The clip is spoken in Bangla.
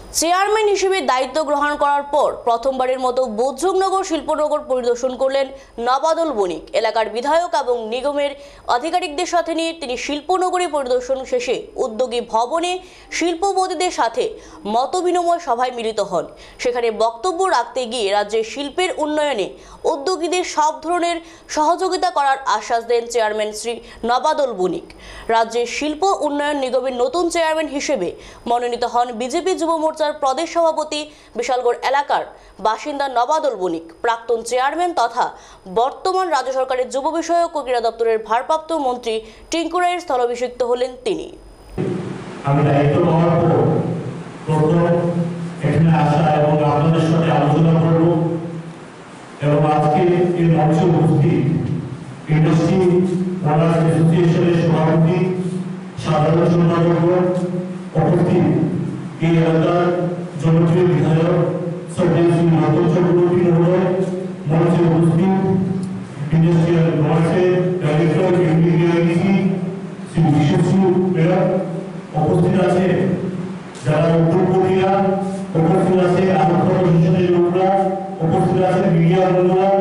চেয়ারম্যান হিসেবে দায়িত্ব গ্রহণ করার পর প্রথমবারের মতো বোধজংনগর শিল্পনগর পরিদর্শন করলেন নবাদল বণিক। এলাকার বিধায়ক এবং নিগমের আধিকারিকদের সাথে নিয়ে তিনি শিল্পনগরী পরিদর্শন শেষে উদ্যোগী ভবনে শিল্পপতিদের সাথে মতবিনিময় সভায় মিলিত হন। সেখানে বক্তব্য রাখতে গিয়ে রাজ্যের শিল্পের উন্নয়নে উদ্যোগীদের সব ধরনের সহযোগিতা করার আশ্বাস দেন চেয়ারম্যান শ্রী নবাদল বণিক। রাজ্যের শিল্প উন্নয়ন নিগমের নতুন চেয়ারম্যান হিসেবে মনোনীত হন বিজেপি যুব মোর্চার প্রদেশ সভাপতি বিশালগড় এলাকার বাসিন্দা নবাদল বণিক। প্রাক্তন চেয়ারম্যান তথা বর্তমান রাজ্য সরকারের যুব বিষয়ক ও ক্রীড়া দপ্তরের ভারপ্রাপ্ত মন্ত্রী টিঙ্কু রায়ের স্থলাভিষিক্ত হলেন তিনি। আমি দায়িত্ব নেওয়ার পর প্রথম এখানে আসা এবং আপনাদের সাথে আলোচনা করব এবং আজকে এই মঞ্চে উপস্থিত ইন্ডাস্ট্রি ওনার্স অ্যাসোসিয়েশনের সভাপতি সাধারণ সম্পাদক উপস্থিত এই এলাকার জনপ্রিয় বিধায়ক শ্রদ্ধেয় শ্রী রতন চক্রবর্তী মহোদয়, মঞ্চে উপস্থিত ইন্ডাস্ট্রিয়াল ওয়ার্কসের ডাইরেক্টর এমডিডিআইডিসি শ্রী বিশ্বশ্রী মেয়র, উপস্থিত আছে যারা উদ্যোগপতিরা, উপস্থিত আছে আর্থ প্রশাসনের লোকরা, উপস্থিত আছে মিডিয়া বন্ধুরা,